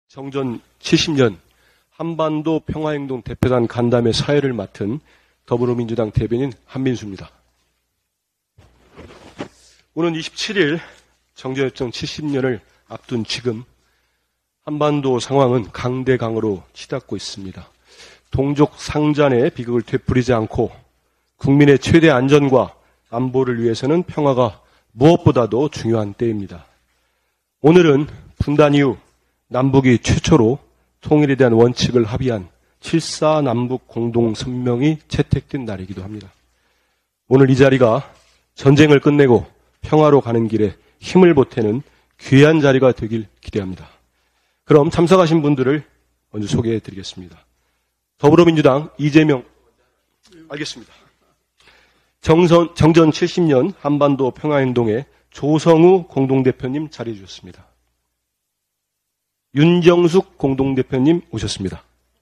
정전 70년 한반도 평화행동 대표단 간담회 사회를 맡은 더불어민주당 대변인 한민수입니다. 오는 27일 정전협정 70년을 앞둔 지금 한반도 상황은 강대강으로 치닫고 있습니다. 동족 상잔의 비극을 되풀이지 않고 국민의 최대 안전과 안보를 위해서는 평화가 무엇보다도 중요한 때입니다. 오늘은 분단 이후 남북이 최초로 통일에 대한 원칙을 합의한 7.4 남북 공동선명이 채택된 날이기도 합니다. 오늘 이 자리가 전쟁을 끝내고 평화로 가는 길에 힘을 보태는 귀한 자리가 되길 기대합니다. 그럼 참석하신 분들을 먼저 소개해 드리겠습니다. 더불어민주당 이재명, 알겠습니다. 정전 70년 한반도 평화행동의 조성우 공동대표님 자리해 주셨습니다. 윤정숙 공동대표님 오셨습니다.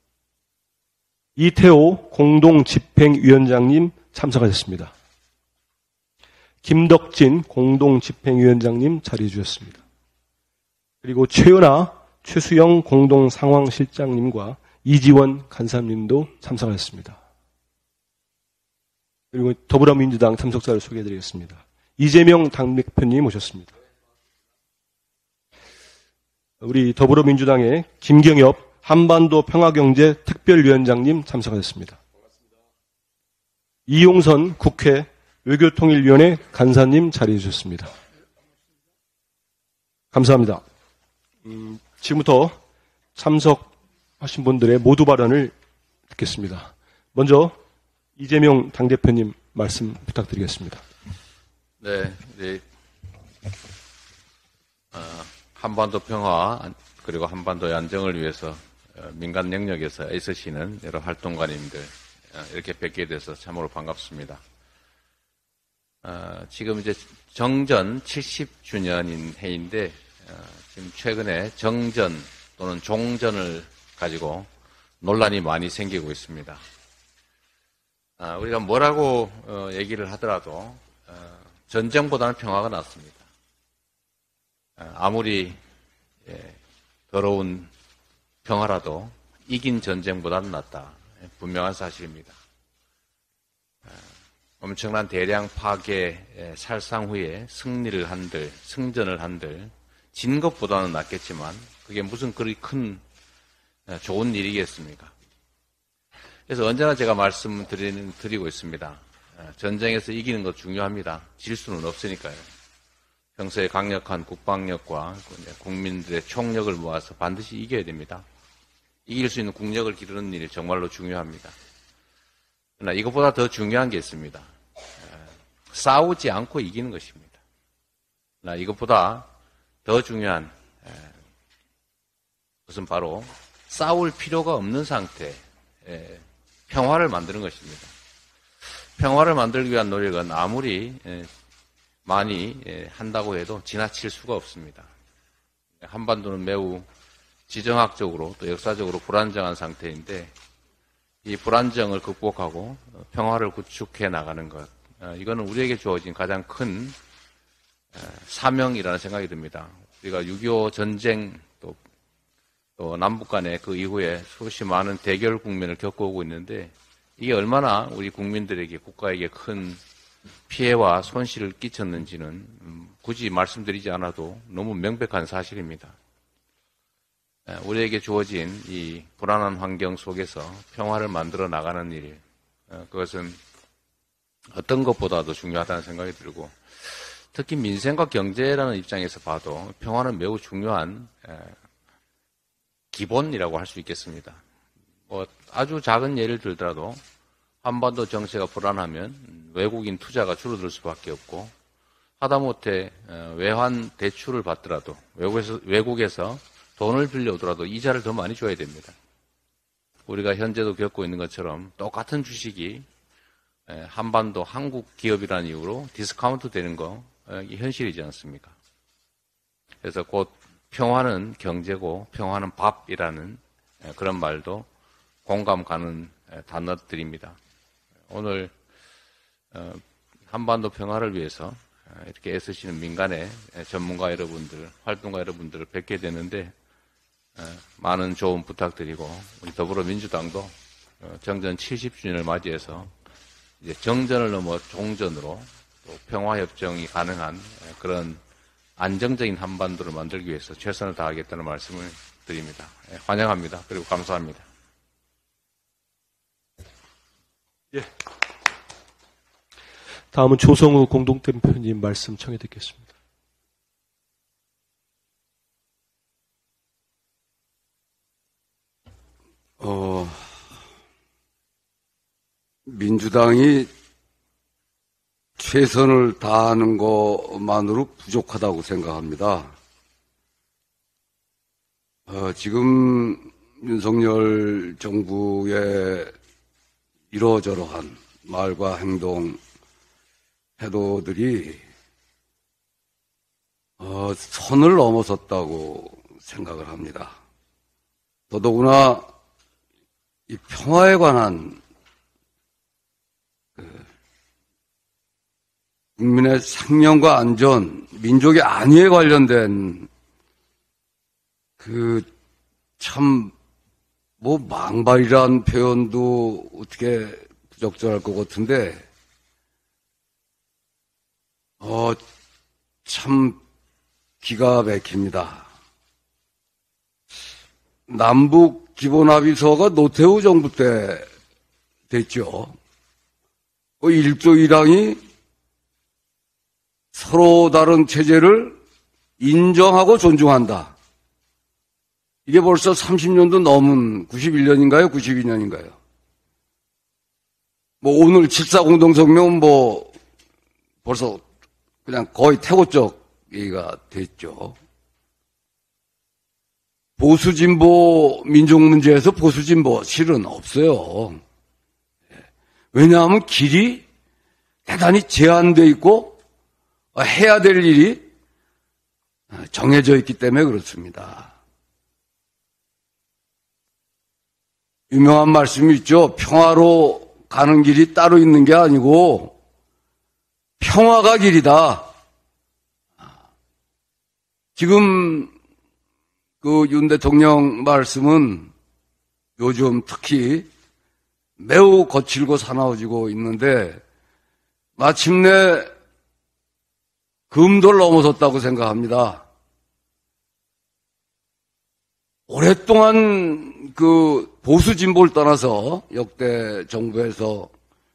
이태호 공동집행위원장님 참석하셨습니다. 김덕진 공동집행위원장님 자리해 주셨습니다. 그리고 최은하, 최수영 공동상황실장님과 이지원 간사님도 참석하셨습니다. 그리고 더불어민주당 참석자를 소개해드리겠습니다. 이재명 당대표님 오셨습니다. 우리 더불어민주당의 김경엽 한반도 평화경제 특별위원장님 참석하셨습니다. 이용선 국회 외교통일위원회 간사님 자리해 주셨습니다. 감사합니다. 지금부터 참석하신 분들의 모두 발언을 듣겠습니다. 먼저 이재명 당대표님 말씀 부탁드리겠습니다. 네, 한반도 평화 그리고 한반도의 안정을 위해서 민간 영역에서 애쓰시는 여러 활동가님들 이렇게 뵙게 돼서 참으로 반갑습니다. 지금 이제 정전 70주년인 해인데 지금 최근에 정전 또는 종전을 가지고 논란이 많이 생기고 있습니다. 우리가 뭐라고 얘기를 하더라도 전쟁보다는 평화가 낫습니다. 아무리 더러운 평화라도 이긴 전쟁보다는 낫다. 분명한 사실입니다. 엄청난 대량 파괴 살상 후에 승리를 한들, 승전을 한들 진 것보다는 낫겠지만 그게 무슨 그리 큰 좋은 일이겠습니까? 그래서 언제나 제가 말씀드리고 있습니다. 전쟁에서 이기는 것 중요합니다. 질 수는 없으니까요. 평소에 강력한 국방력과 국민들의 총력을 모아서 반드시 이겨야 됩니다. 이길 수 있는 국력을 기르는 일이 정말로 중요합니다. 그러나 이것보다 더 중요한 게 있습니다. 싸우지 않고 이기는 것입니다. 그러나 이것보다 더 중요한 것은 바로 싸울 필요가 없는 상태, 평화를 만드는 것입니다. 평화를 만들기 위한 노력은 아무리 많이 한다고 해도 지나칠 수가 없습니다. 한반도는 매우 지정학적으로 또 역사적으로 불안정한 상태인데 이 불안정을 극복하고 평화를 구축해 나가는 것, 이거는 우리에게 주어진 가장 큰 사명이라는 생각이 듭니다. 우리가 6.25 전쟁 또 남북 간의 그 이후에 수없이 많은 대결 국면을 겪어오고 있는데 이게 얼마나 우리 국민들에게 국가에게 큰 피해와 손실을 끼쳤는지는 굳이 말씀드리지 않아도 너무 명백한 사실입니다. 우리에게 주어진 이 불안한 환경 속에서 평화를 만들어 나가는 일, 그것은 어떤 것보다도 중요하다는 생각이 들고 특히 민생과 경제라는 입장에서 봐도 평화는 매우 중요한 기본이라고 할 수 있겠습니다. 아주 작은 예를 들더라도 한반도 정세가 불안하면 외국인 투자가 줄어들 수밖에 없고 하다못해 외환 대출을 받더라도 외국에서 돈을 빌려오더라도 이자를 더 많이 줘야 됩니다. 우리가 현재도 겪고 있는 것처럼 똑같은 주식이 한반도 한국 기업이라는 이유로 디스카운트 되는 거 이게 현실이지 않습니까? 그래서 곧 평화는 경제고 평화는 밥이라는 그런 말도 공감 가는 단어들입니다. 오늘 한반도 평화를 위해서 이렇게 애쓰시는 민간의 전문가 여러분들, 활동가 여러분들을 뵙게 되는데 많은 조언 부탁드리고 우리 더불어민주당도 정전 70주년을 맞이해서 이제 정전을 넘어 종전으로 또 평화협정이 가능한 그런 안정적인 한반도를 만들기 위해서 최선을 다하겠다는 말씀을 드립니다. 환영합니다. 그리고 감사합니다. 예. 다음은 조성우 공동대표님 말씀 청해 듣겠습니다. 민주당이 최선을 다하는 것만으로 부족하다고 생각합니다. 지금 윤석열 정부의 이러저러한 말과 행동, 태도들이 선을 넘어섰다고 생각을 합니다. 더더구나 이 평화에 관한 국민의 생명과 안전, 민족의 안위에 관련된 망발이란 표현도 어떻게 부적절할 것 같은데, 참 기가 막힙니다. 남북 기본합의서가 노태우 정부 때 됐죠. 1조 1항이 서로 다른 체제를 인정하고 존중한다. 이게 벌써 30년도 넘은 91년인가요? 92년인가요? 오늘 7.4 공동성명은 벌써 그냥 거의 태고적 얘기가 됐죠. 보수진보 민족 문제에서 보수진보 실은 없어요. 왜냐하면 길이 대단히 제한되어 있고 해야 될 일이 정해져 있기 때문에 그렇습니다. 유명한 말씀이 있죠. 평화로 가는 길이 따로 있는 게 아니고 평화가 길이다. 지금 윤 대통령 말씀은 요즘 특히 매우 거칠고 사나워지고 있는데 마침내 금도를 넘어섰다고 생각합니다. 오랫동안 보수 진보를 떠나서 역대 정부에서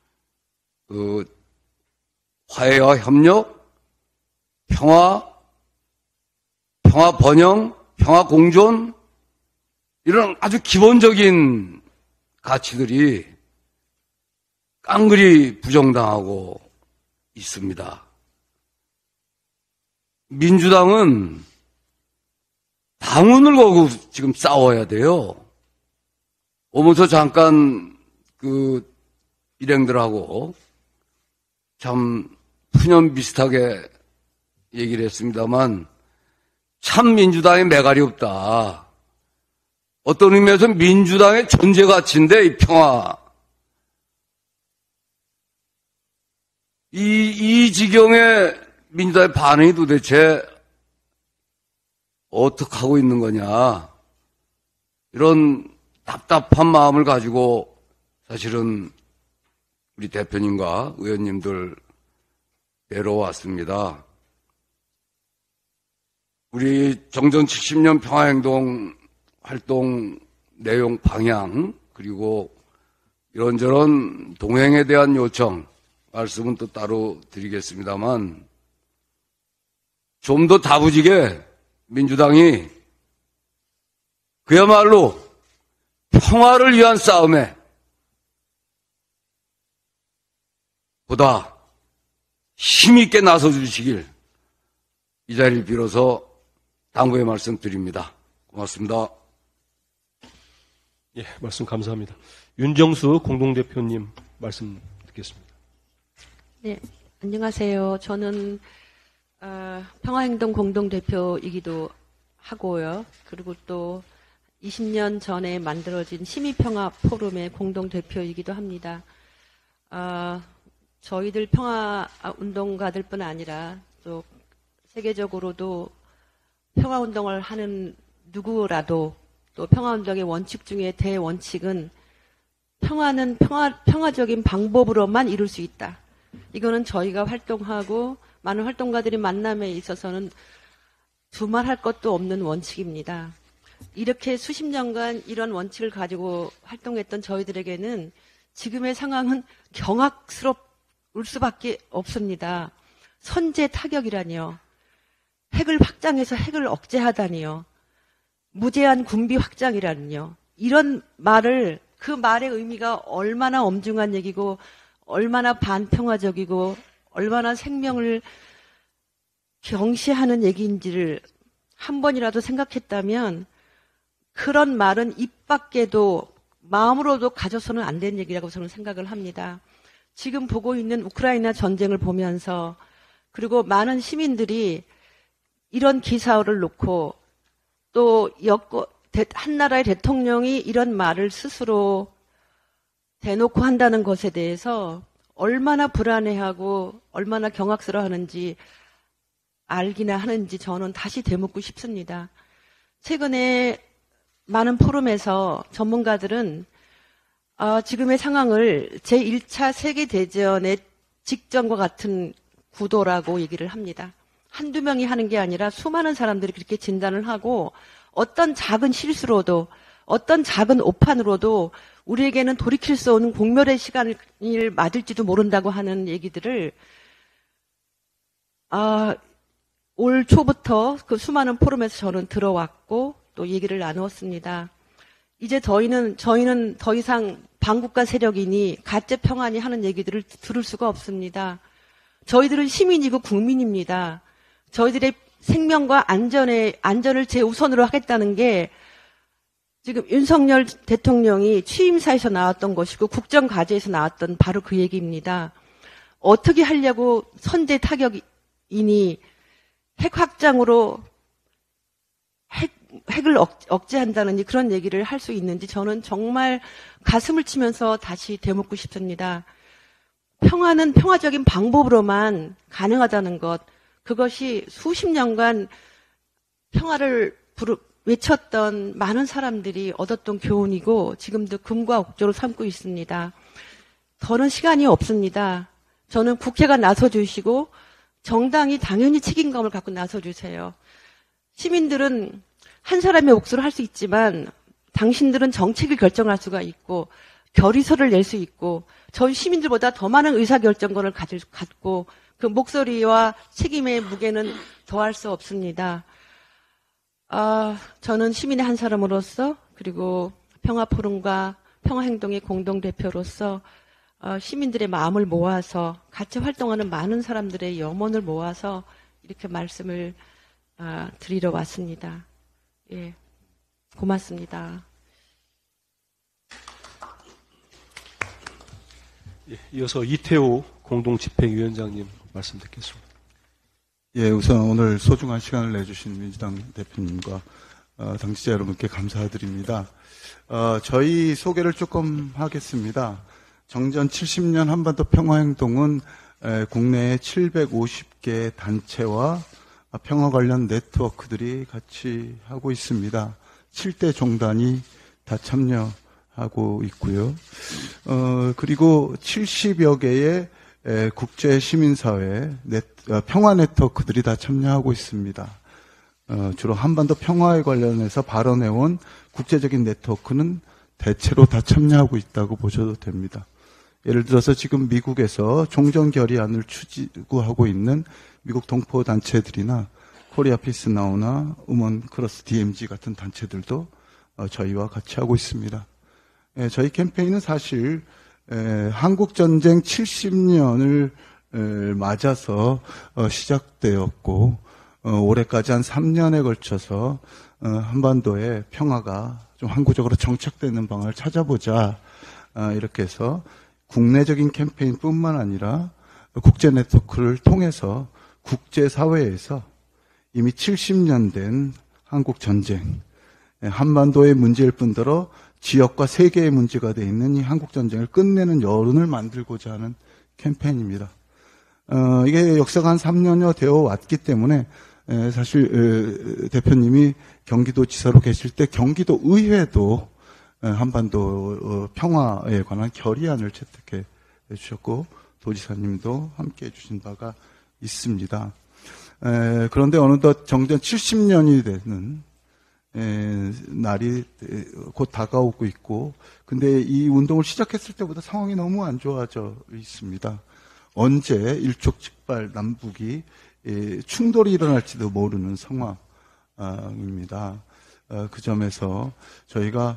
화해와 협력, 평화 번영, 평화 공존 이런 아주 기본적인 가치들이 깡그리 부정당하고 있습니다. 민주당은 당운을 걸고 지금 싸워야 돼요. 오면서 잠깐 일행들하고 참 푸념 비슷하게 얘기를 했습니다만 참 민주당에 매갈이 없다. 어떤 의미에서 민주당의 존재 가치인데 이 평화. 이 지경에 민주당의 반응이 도대체 어떻게 하고 있는 거냐. 이런 답답한 마음을 가지고 사실은 우리 대표님과 의원님들 내려왔습니다. 우리 정전 70년 평화행동 활동 내용 방향 그리고 이런저런 동행에 대한 요청 말씀은 또 따로 드리겠습니다만 좀 더 다부지게 민주당이 그야말로 평화를 위한 싸움에 보다 힘있게 나서주시길 이 자리를 빌어서 당부의 말씀 드립니다. 고맙습니다. 예, 말씀 감사합니다. 윤정수 공동대표님 말씀 듣겠습니다. 네, 안녕하세요. 저는 평화행동 공동대표이기도 하고요. 그리고 또 20년 전에 만들어진 시민평화 공동대표이기도 합니다. 저희들 평화운동가들뿐 아니라 또 세계적으로도 평화운동을 하는 누구라도 또 평화운동의 원칙 중에 대원칙은 평화는 평화적인 방법으로만 이룰 수 있다. 이거는 저희가 활동하고 많은 활동가들이 만남에 있어서는 두말할 것도 없는 원칙입니다. 이렇게 수십 년간 이런 원칙을 가지고 활동했던 저희들에게는 지금의 상황은 경악스러울 수밖에 없습니다. 선제 타격이라니요. 핵을 확장해서 핵을 억제하다니요. 무제한 군비 확장이라니요. 이런 말을, 그 말의 의미가 얼마나 엄중한 얘기고 얼마나 반평화적이고 얼마나 생명을 경시하는 얘기인지를 한 번이라도 생각했다면 그런 말은 입 밖에도 마음으로도 가져서는 안 되는 얘기라고 저는 생각을 합니다. 지금 보고 있는 우크라이나 전쟁을 보면서 그리고 많은 시민들이 이런 기사를 놓고 또 한 나라의 대통령이 이런 말을 스스로 대놓고 한다는 것에 대해서 얼마나 불안해하고 얼마나 경악스러워하는지 알기나 하는지 저는 다시 되묻고 싶습니다. 최근에 많은 포럼에서 전문가들은 지금의 상황을 제1차 세계대전의 직전과 같은 구도라고 얘기를 합니다. 한두 명이 하는 게 아니라 수많은 사람들이 그렇게 진단을 하고 어떤 작은 실수로도 어떤 작은 오판으로도 우리에게는 돌이킬 수 없는 공멸의 시간을 맞을지도 모른다고 하는 얘기들을 올 초부터 그 수많은 포럼에서 저는 들어왔고 또 얘기를 나누었습니다. 이제 저희는 더 이상 반국가 세력이니 가짜 평안이 하는 얘기들을 들을 수가 없습니다. 저희들은 시민이고 국민입니다. 저희들의 생명과 안전을 제우선으로 하겠다는 게 지금 윤석열 대통령이 취임사에서 나왔던 것이고 국정과제에서 나왔던 바로 그 얘기입니다. 어떻게 하려고 선제 타격이니 핵 확장으로 핵을 억제한다는지 그런 얘기를 할 수 있는지 저는 정말 가슴을 치면서 다시 되묻고 싶습니다. 평화는 평화적인 방법으로만 가능하다는 것, 그것이 수십 년간 평화를 외쳤던 많은 사람들이 얻었던 교훈이고 지금도 금과 옥조로 삼고 있습니다. 더는 시간이 없습니다. 저는 국회가 나서주시고 정당이 당연히 책임감을 갖고 나서주세요. 시민들은 한 사람의 몫을 할 수 있지만 당신들은 정책을 결정할 수가 있고 결의서를 낼 수 있고 저희 시민들보다 더 많은 의사결정권을 갖고 그 목소리와 책임의 무게는 더할 수 없습니다. 저는 시민의 한 사람으로서 그리고 평화포럼과 평화행동의 공동대표로서 시민들의 마음을 모아서 같이 활동하는 많은 사람들의 염원을 모아서 이렇게 말씀을 드리러 왔습니다. 예, 고맙습니다. 예, 이어서 이태호 공동집행위원장님 말씀 듣겠습니다. 예, 우선 오늘 소중한 시간을 내주신 민주당 대표님과 당직자 여러분께 감사드립니다. 저희 소개를 조금 하겠습니다. 정전 70년 한반도 평화행동은 국내에 750개 단체와 평화 관련 네트워크들이 같이 하고 있습니다. 7대 종단이 다 참여하고 있고요. 그리고 70여 개의 국제 시민사회 평화 네트워크들이 다 참여하고 있습니다. 주로 한반도 평화에 관련해서 발언해온 국제적인 네트워크는 대체로 다 참여하고 있다고 보셔도 됩니다. 예를 들어서 지금 미국에서 종전 결의안을 추구하고 있는 미국 동포 단체들이나 코리아 피스 나우나 우먼 크로스 DMZ 같은 단체들도 저희와 같이 하고 있습니다. 저희 캠페인은 사실 한국전쟁 70년을 맞아서 시작되었고 올해까지 한 3년에 걸쳐서 한반도의 평화가 좀 항구적으로 정착되는 방안을 찾아보자 이렇게 해서 국내적인 캠페인뿐만 아니라 국제 네트워크를 통해서 국제사회에서 이미 70년 된 한국전쟁, 한반도의 문제일 뿐더러 지역과 세계의 문제가 되어 있는 이 한국전쟁을 끝내는 여론을 만들고자 하는 캠페인입니다. 이게 역사가 한 3년여 되어 왔기 때문에 사실 대표님이 경기도지사로 계실 때 경기도 의회도 한반도 평화에 관한 결의안을 채택해 주셨고 도지사님도 함께해 주신 바가 있습니다. 그런데 어느덧 정전 70년이 되는 날이 곧 다가오고 있고, 근데 이 운동을 시작했을 때보다 상황이 너무 안 좋아져 있습니다. 언제 일촉즉발 남북이 충돌이 일어날지도 모르는 상황입니다. 그 점에서 저희가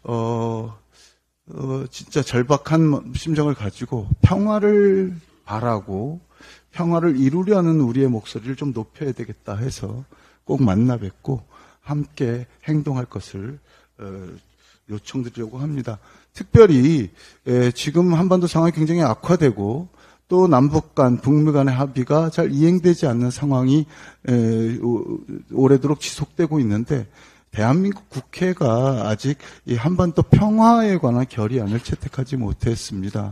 진짜 절박한 심정을 가지고 평화를 바라고 평화를 이루려는 우리의 목소리를 좀 높여야 되겠다 해서 꼭 만나 뵙고 함께 행동할 것을 요청드리려고 합니다. 특별히 지금 한반도 상황이 굉장히 악화되고 또 남북 간, 북미 간의 합의가 잘 이행되지 않는 상황이 오래도록 지속되고 있는데 대한민국 국회가 아직 이 한반도 평화에 관한 결의안을 채택하지 못했습니다.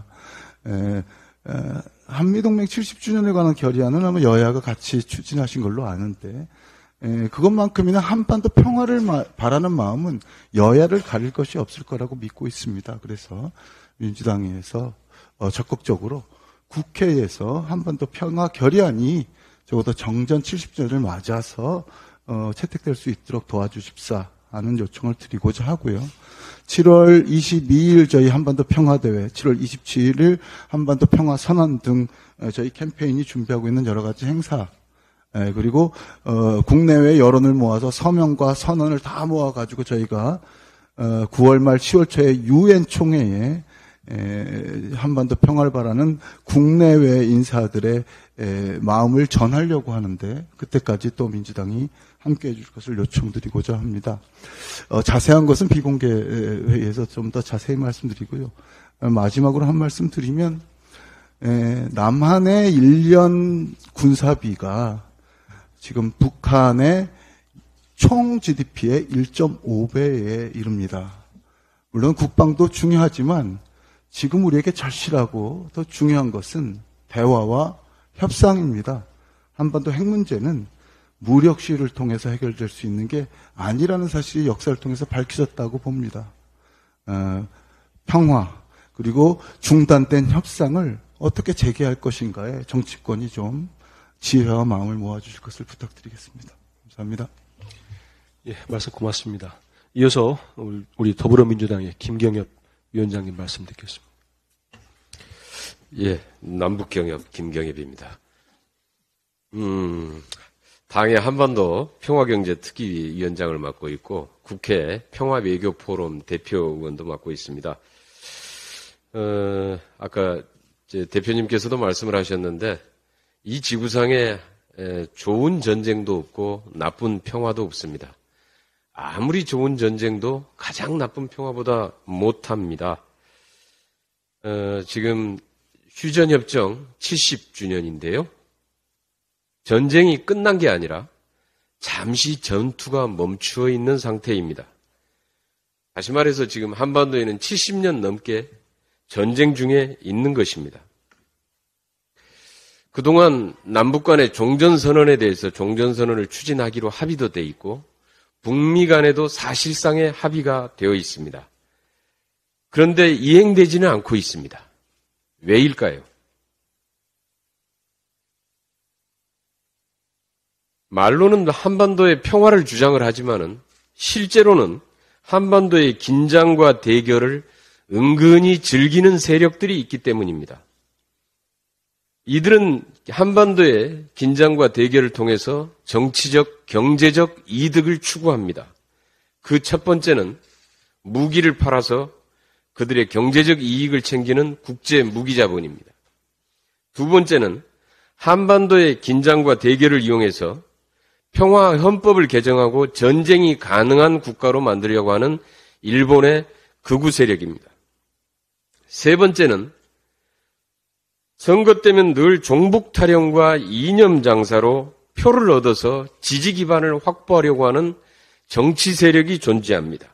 한미동맹 70주년에 관한 결의안은 아마 여야가 같이 추진하신 걸로 아는데 그것만큼이나 한반도 평화를 바라는 마음은 여야를 가릴 것이 없을 거라고 믿고 있습니다. 그래서 민주당에서 적극적으로 국회에서 한반도 평화 결의안이 적어도 정전 70주년을 맞아서 채택될 수 있도록 도와주십사 하는 요청을 드리고자 하고요. 7월 22일 저희 한반도 평화대회, 7월 27일 한반도 평화선언 등 저희 캠페인이 준비하고 있는 여러 가지 행사, 그리고 국내외 여론을 모아서 서명과 선언을 다 모아가지고 저희가 9월 말 10월 초에 UN 총회에 한반도 평화를 바라는 국내외 인사들의 마음을 전하려고 하는데 그때까지 또 민주당이 함께해 줄 것을 요청드리고자 합니다. 자세한 것은 비공개 회의에서 좀 더 자세히 말씀드리고요. 마지막으로 한 말씀 드리면 남한의 1년 군사비가 지금 북한의 총 GDP의 1.5배에 이릅니다. 물론 국방도 중요하지만 지금 우리에게 절실하고 더 중요한 것은 대화와 협상입니다. 한반도 핵 문제는 무력 시위를 통해서 해결될 수 있는 게 아니라는 사실이 역사를 통해서 밝혀졌다고 봅니다. 평화 그리고 중단된 협상을 어떻게 재개할 것인가에 정치권이 좀 지혜와 마음을 모아주실 것을 부탁드리겠습니다. 감사합니다. 예, 말씀 고맙습니다. 이어서 우리 더불어민주당의 김경엽 위원장님 말씀 듣겠습니다. 예, 남북경협 김경엽입니다. 당의 한반도 평화경제특위위원장을 맡고 있고 국회 평화외교포럼 대표의원도 맡고 있습니다. 아까 대표님께서도 말씀을 하셨는데 이 지구상에 좋은 전쟁도 없고 나쁜 평화도 없습니다. 아무리 좋은 전쟁도 가장 나쁜 평화보다 못합니다. 지금 휴전협정 70주년인데요. 전쟁이 끝난 게 아니라 잠시 전투가 멈추어 있는 상태입니다. 다시 말해서 지금 한반도에는 70년 넘게 전쟁 중에 있는 것입니다. 그동안 남북 간의 종전선언에 대해서 종전선언을 추진하기로 합의도 돼 있고 북미 간에도 사실상의 합의가 되어 있습니다. 그런데 이행되지는 않고 있습니다. 왜일까요? 말로는 한반도의 평화를 주장을 하지만은 실제로는 한반도의 긴장과 대결을 은근히 즐기는 세력들이 있기 때문입니다. 이들은 한반도의 긴장과 대결을 통해서 정치적, 경제적 이득을 추구합니다. 그 첫 번째는 무기를 팔아서 그들의 경제적 이익을 챙기는 국제 무기자본입니다. 두 번째는 한반도의 긴장과 대결을 이용해서 평화 헌법을 개정하고 전쟁이 가능한 국가로 만들려고 하는 일본의 극우 세력입니다. 세 번째는 선거 때면 늘 종북 타령과 이념 장사로 표를 얻어서 지지 기반을 확보하려고 하는 정치 세력이 존재합니다.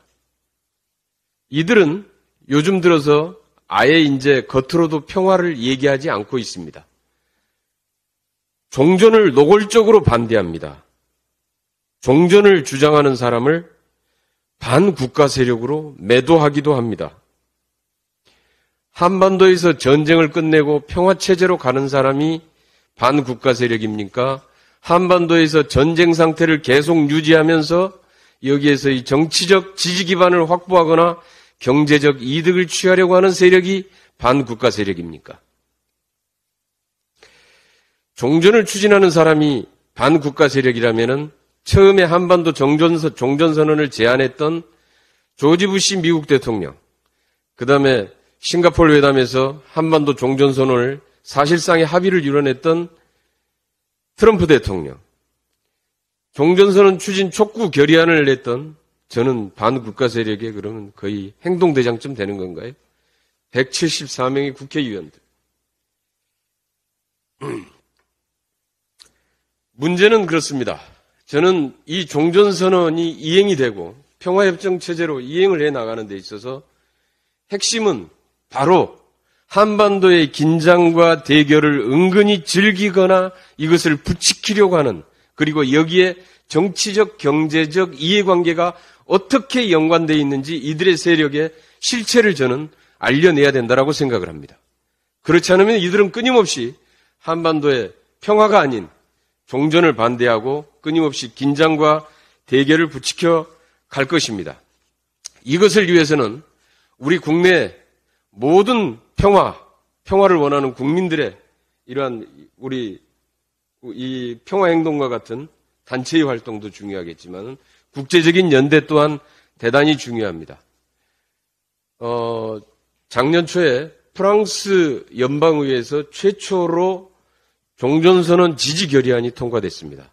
이들은 요즘 들어서 아예 이제 겉으로도 평화를 얘기하지 않고 있습니다. 종전을 노골적으로 반대합니다. 종전을 주장하는 사람을 반국가 세력으로 매도하기도 합니다. 한반도에서 전쟁을 끝내고 평화체제로 가는 사람이 반국가 세력입니까? 한반도에서 전쟁 상태를 계속 유지하면서 여기에서 이 정치적 지지 기반을 확보하거나 경제적 이득을 취하려고 하는 세력이 반국가 세력입니까? 종전을 추진하는 사람이 반국가 세력이라면은 처음에 한반도 종전선언을 제안했던 조지 부시 미국 대통령, 그 다음에 싱가포르 회담에서 한반도 종전선언을 사실상의 합의를 이뤄냈던 트럼프 대통령, 종전선언 추진 촉구 결의안을 냈던 저는 반국가 세력에 그러면 거의 행동대장쯤 되는 건가요? 174명의 국회의원들. 문제는 그렇습니다. 저는 이 종전선언이 이행이 되고 평화협정 체제로 이행을 해나가는 데 있어서 핵심은 바로 한반도의 긴장과 대결을 은근히 즐기거나 이것을 부추기려고 하는, 그리고 여기에 정치적, 경제적 이해관계가 어떻게 연관되어 있는지 이들의 세력의 실체를 저는 알려내야 된다고 생각을 합니다. 그렇지 않으면 이들은 끊임없이 한반도의 평화가 아닌 종전을 반대하고 끊임없이 긴장과 대결을 부추겨 갈 것입니다. 이것을 위해서는 우리 국내 모든 평화를 원하는 국민들의 이러한 우리 이 평화행동과 같은 단체의 활동도 중요하겠지만 국제적인 연대 또한 대단히 중요합니다. 작년 초에 프랑스 연방의회에서 최초로 종전선언 지지 결의안이 통과됐습니다.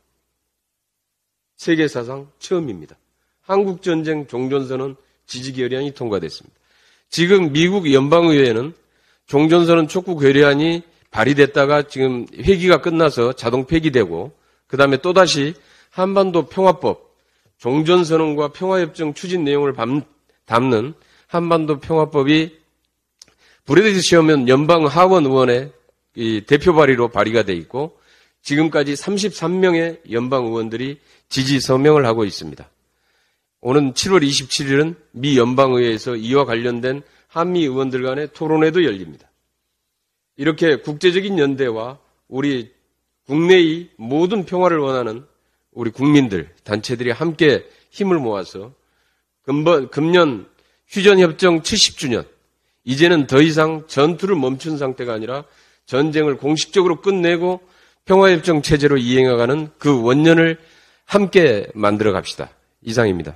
세계사상 처음입니다. 한국전쟁 종전선언 지지 결의안이 통과됐습니다. 지금 미국 연방의회에는 종전선언 촉구 결의안이 발의됐다가 지금 회기가 끝나서 자동 폐기되고, 그 다음에 또다시 한반도 평화법, 종전선언과 평화협정 추진 내용을 담는 한반도 평화법이 브래드 셔먼 연방 하원 의원의 이 대표 발의로 발의가 돼 있고, 지금까지 33명의 연방 의원들이 지지 서명을 하고 있습니다. 오는 7월 27일은 미 연방의회에서 이와 관련된 한미 의원들 간의 토론회도 열립니다. 이렇게 국제적인 연대와 우리 국내의 모든 평화를 원하는 우리 국민들, 단체들이 함께 힘을 모아서 금년 휴전협정 70주년, 이제는 더 이상 전투를 멈춘 상태가 아니라 전쟁을 공식적으로 끝내고 평화협정 체제로 이행해가는 그 원년을 함께 만들어 갑시다. 이상입니다.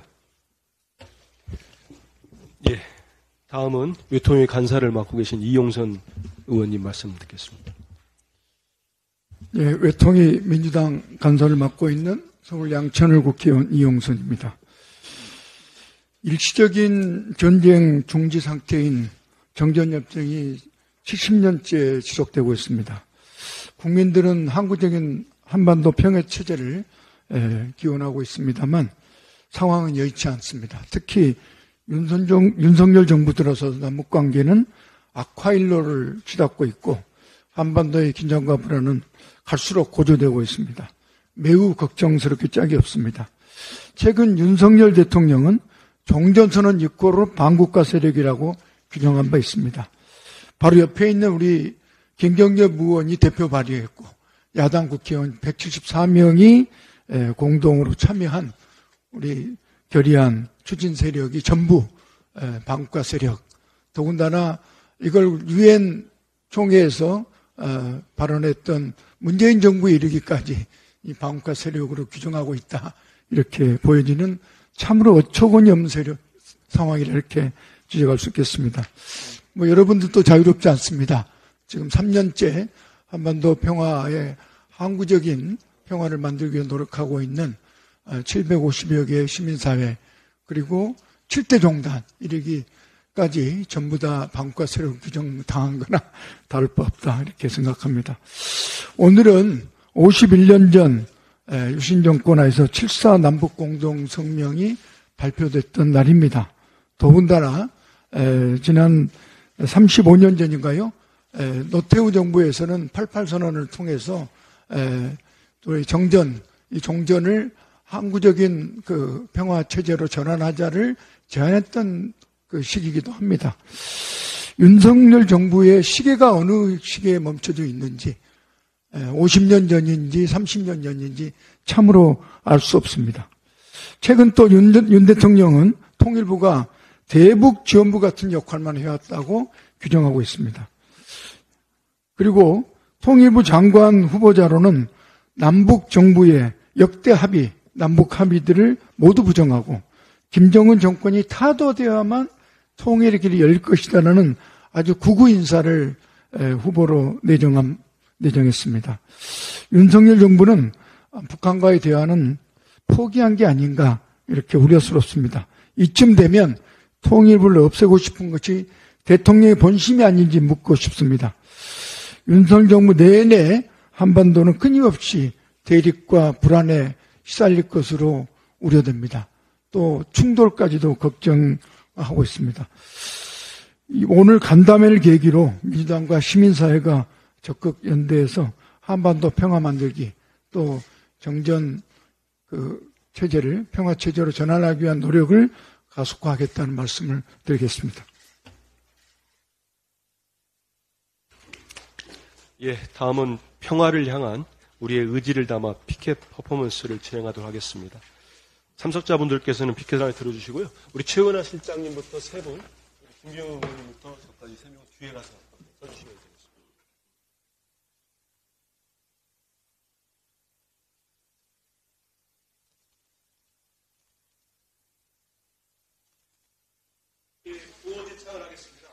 예. 다음은 외통위 간사를 맡고 계신 이용선 의원님 말씀 듣겠습니다. 예, 외통위 민주당 간사를 맡고 있는 서울 양천을 국회의원 이용선입니다. 일시적인 전쟁 중지 상태인 정전협정이 70년째 지속되고 있습니다. 국민들은 항구적인 한반도 평화 체제를 기원하고 있습니다만 상황은 여의치 않습니다. 특히 윤석열 정부 들어서 남북관계는 악화일로를 치닫고 있고 한반도의 긴장과 불안은 갈수록 고조되고 있습니다. 매우 걱정스럽게 짝이 없습니다. 최근 윤석열 대통령은 종전선언 입고로 반국가 세력이라고 규정한 바 있습니다. 바로 옆에 있는 우리 김경엽 의원이 대표 발의했고 야당 국회의원 174명이 공동으로 참여한 우리 결의안 추진 세력이 전부 반국가 세력, 더군다나 이걸 유엔 총회에서 발언했던 문재인 정부에 이르기까지 이 반국가 세력으로 규정하고 있다, 이렇게 보여지는 참으로 어처구니 없는 세력 상황이라 이렇게 지적할 수 있겠습니다. 여러분들도 자유롭지 않습니다. 지금 3년째 한반도 평화의 항구적인 평화를 만들기 위해 노력하고 있는 750여 개의 시민사회, 그리고 7대 종단 이르기까지 전부 다 반국가 세력 규정당한 거나 다를 바 없다, 이렇게 생각합니다. 오늘은 51년 전 유신 정권 하에서 7.4 남북공동성명이 발표됐던 날입니다. 더군다나 지난 35년 전인가요? 노태우 정부에서는 88선언을 통해서 또 이 종전을 항구적인 그 평화 체제로 전환하자를 제안했던 그 시기이기도 합니다. 윤석열 정부의 시계가 어느 시기에 멈춰져 있는지 50년 전인지 30년 전인지 참으로 알 수 없습니다. 최근 또 윤 대통령은 통일부가 대북 지원부 같은 역할만 해왔다고 규정하고 있습니다. 그리고 통일부 장관 후보자로는 남북 정부의 역대 합의, 남북 합의들을 모두 부정하고 김정은 정권이 타도되어야만 통일의 길이 열릴 것이다라는 아주 구구 인사를 후보로 내정했습니다. 윤석열 정부는 북한과의 대화는 포기한 게 아닌가 이렇게 우려스럽습니다. 이쯤 되면 통일부를 없애고 싶은 것이 대통령의 본심이 아닌지 묻고 싶습니다. 윤석열 정부 내내 한반도는 끊임없이 대립과 불안에 시달릴 것으로 우려됩니다. 또 충돌까지도 걱정하고 있습니다. 오늘 간담회를 계기로 민주당과 시민사회가 적극 연대해서 한반도 평화 만들기 또 정전 체제를 평화 체제로 전환하기 위한 노력을 가속화하겠다는 말씀을 드리겠습니다. 예, 다음은 평화를 향한 우리의 의지를 담아 피켓 퍼포먼스를 진행하도록 하겠습니다. 참석자분들께서는 피켓 안에 들어주시고요. 우리 최은하 실장님부터 세 분, 김경호 의원님부터 저까지 세 명 뒤에 가서 서주시면 되겠습니다. 구호 제창을 하겠습니다.